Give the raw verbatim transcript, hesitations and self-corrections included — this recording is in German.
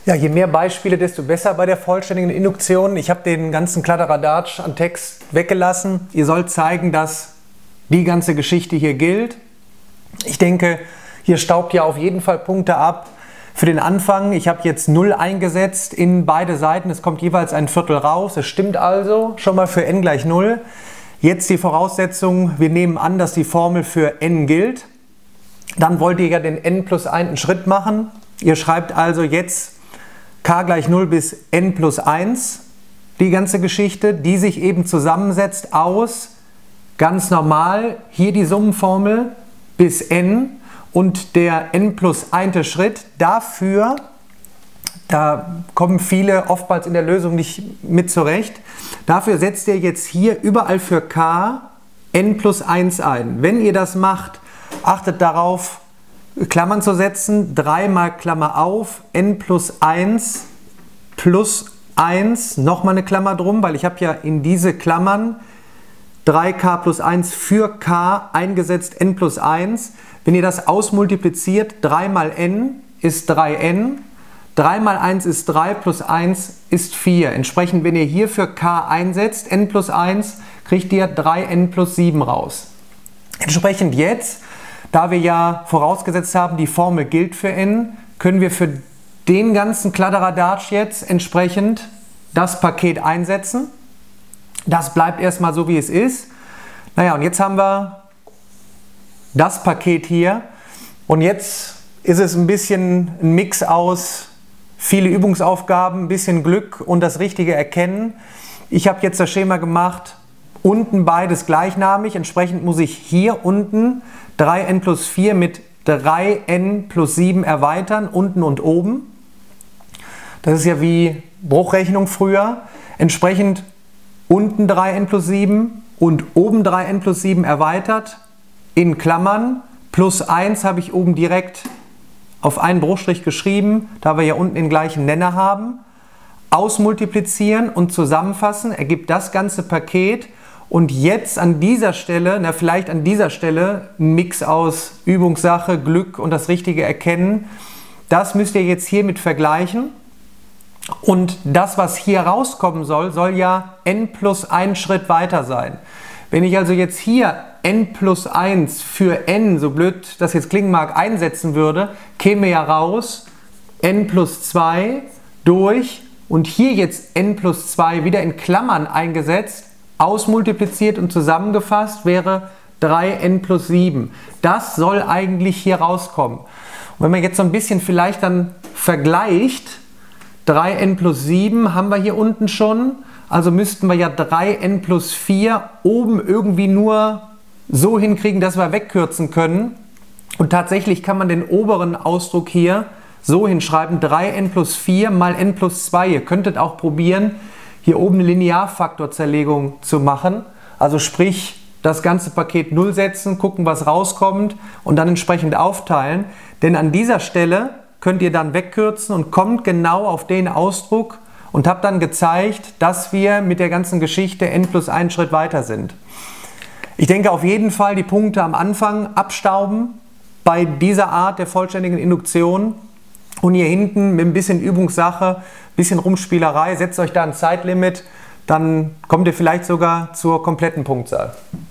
Ja, je mehr Beispiele, desto besser bei der vollständigen Induktion. Ich habe den ganzen Kladderadatsch an Text weggelassen. Ihr sollt zeigen, dass die ganze Geschichte hier gilt. Ich denke, hier staubt ja auf jeden Fall Punkte ab. Für den Anfang, ich habe jetzt null eingesetzt in beide Seiten. Es kommt jeweils ein Viertel raus. Es stimmt also schon mal für n gleich null. Jetzt die Voraussetzung, wir nehmen an, dass die Formel für n gilt. Dann wollt ihr ja den n plus eins Schritt machen. Ihr schreibt also jetzt k gleich null bis n plus eins, die ganze Geschichte, die sich eben zusammensetzt aus ganz normal, hier die Summenformel bis n und der n plus eins Schritt. Dafür, da kommen viele oftmals in der Lösung nicht mit zurecht, dafür setzt ihr jetzt hier überall für k n plus eins ein. Wenn ihr das macht, achtet darauf, Klammern zu setzen, drei mal Klammer auf, n plus eins plus eins, nochmal eine Klammer drum, weil ich habe ja in diese Klammern drei k plus eins für k eingesetzt, n plus eins. Wenn ihr das ausmultipliziert, drei mal n ist drei n, drei mal eins ist drei, plus eins ist vier. Entsprechend, wenn ihr hier für k einsetzt, n plus eins, kriegt ihr drei n plus sieben raus. Entsprechend jetzt, da wir ja vorausgesetzt haben, die Formel gilt für n, können wir für den ganzen Kladderadatsch jetzt entsprechend das Paket einsetzen. Das bleibt erstmal so, wie es ist. Naja, und jetzt haben wir das Paket hier. Und jetzt ist es ein bisschen ein Mix aus viele Übungsaufgaben, ein bisschen Glück und das richtige Erkennen. Ich habe jetzt das Schema gemacht, unten beides gleichnamig. Entsprechend muss ich hier unten drei n plus vier mit drei n plus sieben erweitern, unten und oben. Das ist ja wie Bruchrechnung früher. Entsprechend unten drei n plus sieben und oben drei n plus sieben erweitert in Klammern. Plus eins habe ich oben direkt auf einen Bruchstrich geschrieben, da wir ja unten den gleichen Nenner haben. Ausmultiplizieren und zusammenfassen ergibt das ganze Paket. Und jetzt an dieser Stelle, na vielleicht an dieser Stelle, ein Mix aus Übungssache, Glück und das richtige Erkennen. Das müsst ihr jetzt hiermit vergleichen. Und das, was hier rauskommen soll, soll ja n plus eins Schritt weiter sein. Wenn ich also jetzt hier n plus eins für n, so blöd das jetzt klingen mag, einsetzen würde, käme ja raus n plus zwei durch und hier jetzt n plus zwei wieder in Klammern eingesetzt, ausmultipliziert und zusammengefasst wäre drei n plus sieben. Das soll eigentlich hier rauskommen. Und wenn man jetzt so ein bisschen vielleicht dann vergleicht, drei n plus sieben haben wir hier unten schon, also müssten wir ja drei n plus vier oben irgendwie nur so hinkriegen, dass wir wegkürzen können. Und tatsächlich kann man den oberen Ausdruck hier so hinschreiben, drei n plus vier mal n plus zwei. Ihr könntet auch probieren, hier oben eine Linearfaktorzerlegung zu machen. Also sprich, das ganze Paket null setzen, gucken, was rauskommt und dann entsprechend aufteilen. Denn an dieser Stelle könnt ihr dann wegkürzen und kommt genau auf den Ausdruck und habt dann gezeigt, dass wir mit der ganzen Geschichte n plus eins Schritt weiter sind. Ich denke auf jeden Fall die Punkte am Anfang abstauben bei dieser Art der vollständigen Induktion. Und hier hinten mit ein bisschen Übungssache, ein bisschen Rumspielerei, setzt euch da ein Zeitlimit, dann kommt ihr vielleicht sogar zur kompletten Punktzahl.